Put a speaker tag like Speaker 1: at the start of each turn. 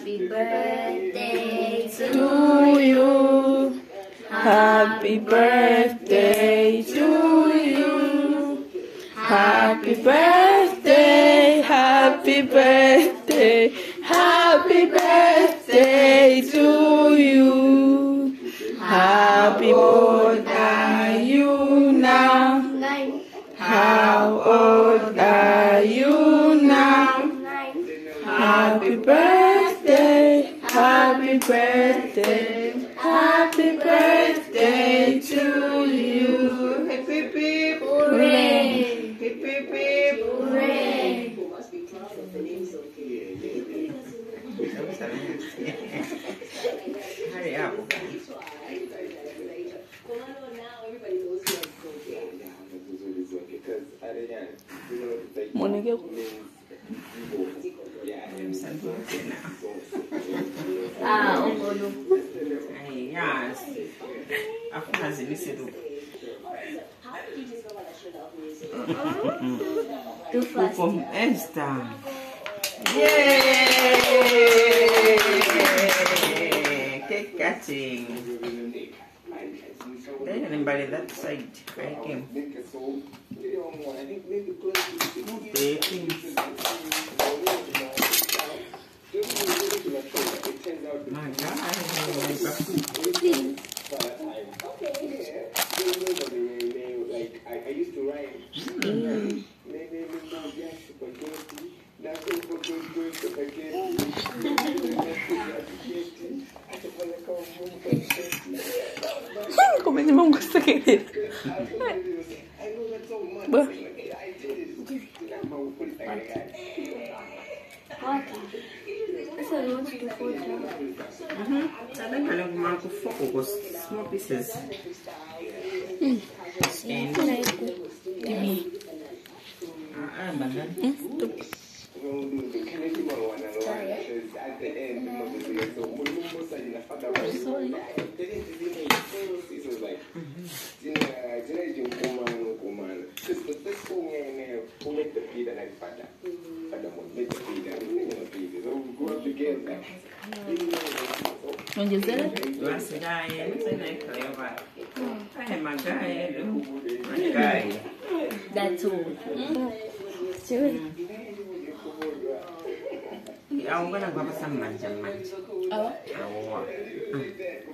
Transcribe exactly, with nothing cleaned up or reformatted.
Speaker 1: Happy birthday to
Speaker 2: you. Happy birthday to you. Happy birthday, happy birthday, happy birthday to you. Happy old are you now? How old are you now? Happy birthday, happy birthday, happy birthday to you. Hip hip hip, hooray! Hip hip hip, hooray! Hurry up. Monica.
Speaker 1: Ah, Obodo.
Speaker 2: Yes. After the visit.
Speaker 1: Too fast.
Speaker 2: From Esther. Yay! Cake cutting. There's anybody that side. I came. Baking. My God, like I, I used to write. Mm. Como é que não gosta de querer?
Speaker 1: Essa é outra que foi já.
Speaker 2: Uhum. Tá bem, olha, um marco foco com small pieces.
Speaker 1: Hum.
Speaker 2: And ah, ah, banana.
Speaker 1: Angella?
Speaker 2: That's the guy, it's a nice flavor. I am a guy, my guy.
Speaker 1: That's all. Sure.
Speaker 2: I'm gonna go for some mancha mancha.
Speaker 1: Oh.
Speaker 2: Oh.